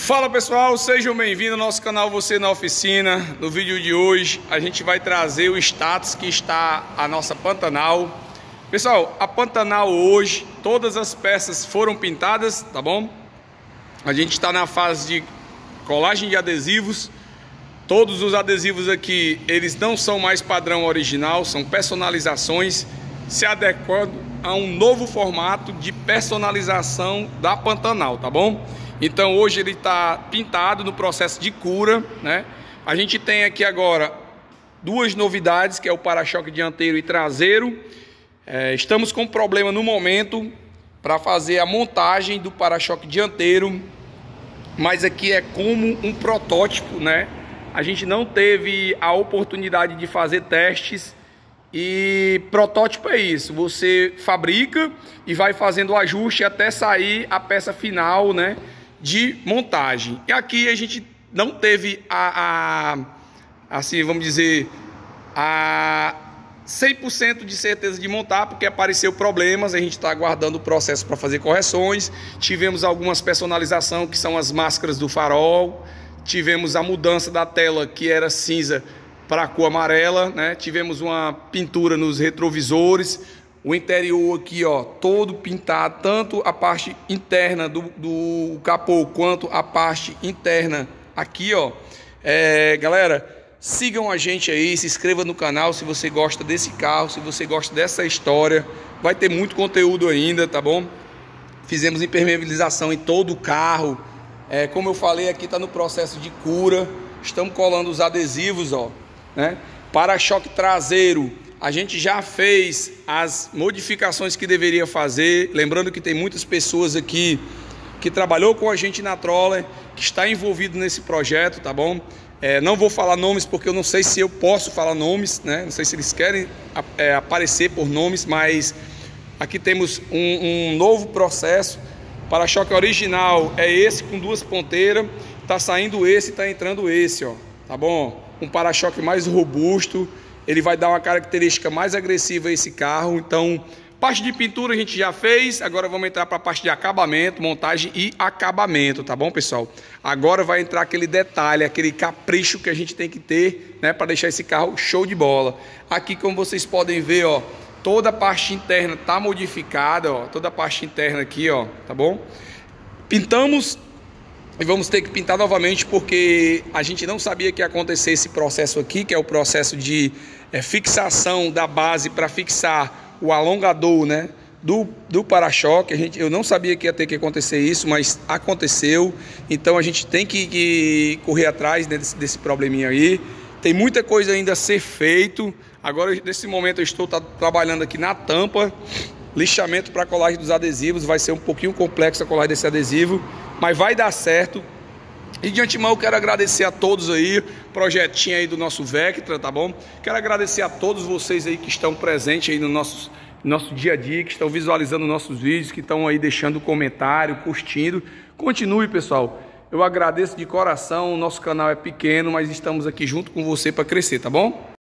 Fala pessoal, sejam bem-vindos ao nosso canal Você na Oficina. No vídeo de hoje a gente vai trazer o status que está a nossa Pantanal. Pessoal, a Pantanal hoje, todas as peças foram pintadas, tá bom? A gente está na fase de colagem de adesivos. Todos os adesivos aqui, eles não são mais padrão original, são personalizações, se adequando a um novo formato de personalização da Pantanal, tá bom? Então hoje ele está pintado no processo de cura, né? A gente tem aqui agora duas novidades, que é o para-choque dianteiro e traseiro. Estamos com problema no momento para fazer a montagem do para-choque dianteiro, mas aqui é como um protótipo, né? A gente não teve a oportunidade de fazer testes. E protótipo é isso, você fabrica e vai fazendo o ajuste até sair a peça final, né, de montagem. E aqui a gente não teve assim, vamos dizer, a 100% de certeza de montar, porque apareceu problemas, a gente está aguardando o processo para fazer correções. Tivemos algumas personalizações, que são as máscaras do farol, tivemos a mudança da tela, que era cinza para a cor amarela, né? Tivemos uma pintura nos retrovisores, o interior aqui, ó, todo pintado, tanto a parte interna do capô quanto a parte interna aqui, ó. Galera, sigam a gente aí, se inscreva no canal se você gosta desse carro, se você gosta dessa história, vai ter muito conteúdo ainda, tá bom? Fizemos impermeabilização em todo o carro, como eu falei, aqui está no processo de cura, estamos colando os adesivos, ó. Né? Para-choque traseiro, a gente já fez as modificações que deveria fazer. Lembrando que tem muitas pessoas aqui que trabalhou com a gente na Troller, que está envolvido nesse projeto, tá bom? Não vou falar nomes porque eu não sei se eu posso falar nomes, né? Não sei se eles querem aparecer por nomes, mas aqui temos um novo processo. Para-choque original é esse com duas ponteiras, tá saindo esse e tá entrando esse, ó, tá bom? Um para-choque mais robusto, ele vai dar uma característica mais agressiva a esse carro. Então, parte de pintura a gente já fez, agora vamos entrar para a parte de acabamento, montagem e acabamento, tá bom, pessoal? Agora vai entrar aquele detalhe, aquele capricho que a gente tem que ter, né, para deixar esse carro show de bola. Aqui, como vocês podem ver, ó, toda a parte interna tá modificada, ó, toda a parte interna aqui, ó, tá bom? Pintamos e vamos ter que pintar novamente, porque a gente não sabia que ia acontecer esse processo aqui, que é o processo de fixação da base para fixar o alongador, né, do para-choque. Eu não sabia que ia ter que acontecer isso, mas aconteceu. Então a gente tem que correr atrás desse probleminha aí. Tem muita coisa ainda a ser feito. Agora, nesse momento, eu estou trabalhando aqui na tampa, lixamento para colagem dos adesivos. Vai ser um pouquinho complexo a colagem desse adesivo, mas vai dar certo. E de antemão eu quero agradecer a todos aí, projetinho aí do nosso Vectra, tá bom? Quero agradecer a todos vocês aí que estão presentes aí no nosso dia a dia, que estão visualizando nossos vídeos, que estão aí deixando comentário, curtindo. Continue, pessoal. Eu agradeço de coração, o nosso canal é pequeno, mas estamos aqui junto com você para crescer, tá bom?